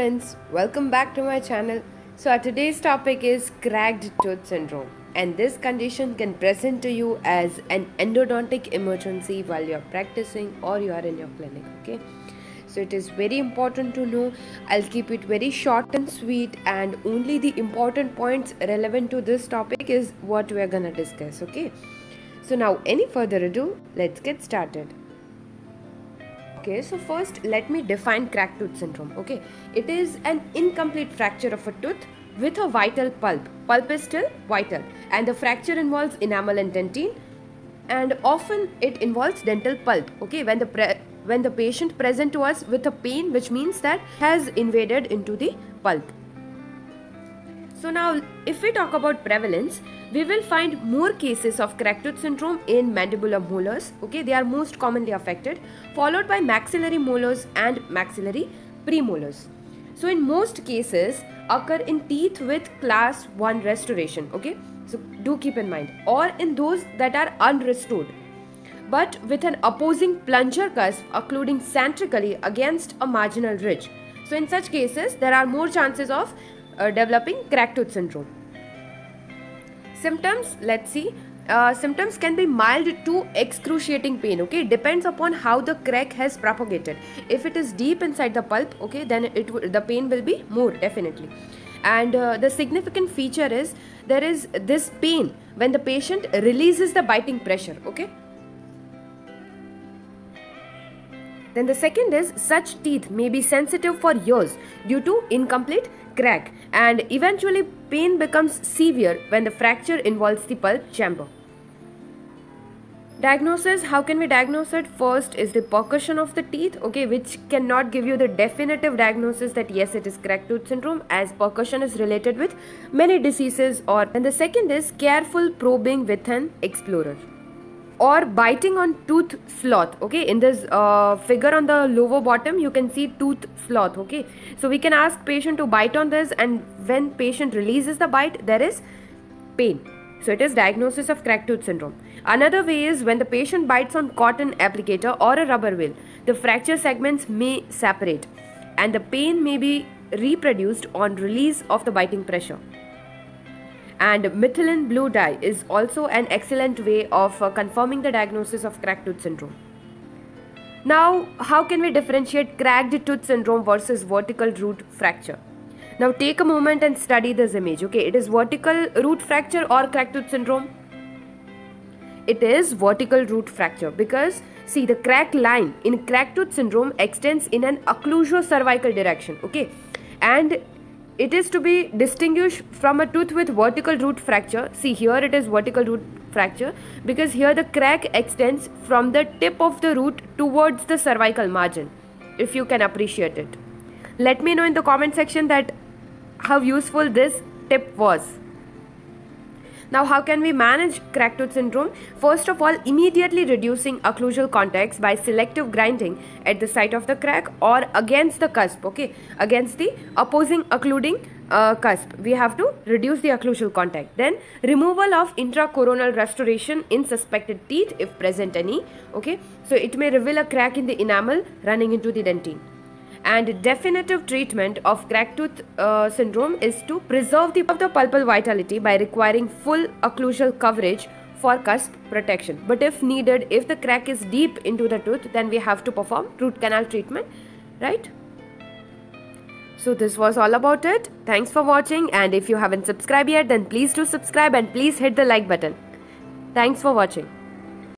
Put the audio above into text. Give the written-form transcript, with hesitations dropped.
Friends, welcome back to my channel. So our today's topic is cracked tooth syndrome, and this condition can present to you as an endodontic emergency while you are practicing or you are in your clinic. Okay, so it is very important to know. I'll keep it very short and sweet, and only the important points relevant to this topic is what we are gonna discuss. Okay, so now any further ado, let's get started. Okay, so first let me define cracked tooth syndrome. Okay, it is an incomplete fracture of a tooth with a vital pulp. Pulp is still vital, and the fracture involves enamel and dentine, and often it involves dental pulp. Okay, when the patient present to us with a pain, which means that has invaded into the pulp. So now, if we talk about prevalence, we will find more cases of cracked tooth syndrome in mandibular molars. Okay, they are most commonly affected, followed by maxillary molars and maxillary premolars. So in most cases, occur in teeth with class 1 restoration. Okay, so do keep in mind, or in those that are unrestored, but with an opposing plunger cusp occluding centrically against a marginal ridge. So in such cases, there are more chances of developing cracked tooth syndrome. Symptoms, let's see. Symptoms can be mild to excruciating pain. Okay, it depends upon how the crack has propagated. If it is deep inside the pulp, okay, then the pain will be more definitely. And the significant feature is there is this pain when the patient releases the biting pressure. Okay. Then the second is such teeth may be sensitive for years due to incomplete crack, and eventually pain becomes severe when the fracture involves the pulp chamber. Diagnosis, how can we diagnose it? First is the percussion of the teeth, okay, which cannot give you the definitive diagnosis that yes, it is cracked tooth syndrome, as percussion is related with many diseases. And the second is careful probing with an explorer, or biting on tooth sloth. Okay, in this figure on the lower bottom you can see tooth sloth. Okay, so we can ask patient to bite on this, and when patient releases the bite, there is pain. So it is diagnosis of cracked tooth syndrome. Another way is when the patient bites on cotton applicator or a rubber wheel, the fracture segments may separate and the pain may be reproduced on release of the biting pressure. And methylene blue dye is also an excellent way of confirming the diagnosis of cracked tooth syndrome. Now, how can we differentiate cracked tooth syndrome versus vertical root fracture? Now, take a moment and study this image. Okay, it is vertical root fracture or cracked tooth syndrome? It is vertical root fracture because see, the crack line in cracked tooth syndrome extends in an occlusocervical direction. Okay, and it is to be distinguished from a tooth with vertical root fracture. See, here it is vertical root fracture because here the crack extends from the tip of the root towards the cervical margin. If you can appreciate it, let me know in the comment section that how useful this tip was. Now, how can we manage cracked tooth syndrome? First of all, immediately reducing occlusal contacts by selective grinding at the site of the crack or against the cusp, okay, against the opposing occluding cusp. We have to reduce the occlusal contact. Then, removal of intracoronal restoration in suspected teeth if present any, okay. So, it may reveal a crack in the enamel running into the dentine. And definitive treatment of cracked tooth syndrome is to preserve the pulpal vitality by requiring full occlusal coverage for cusp protection. But if needed, if the crack is deep into the tooth, then we have to perform root canal treatment, right? So this was all about it. Thanks for watching, and if you haven't subscribed yet, then please do subscribe and please hit the like button. Thanks for watching.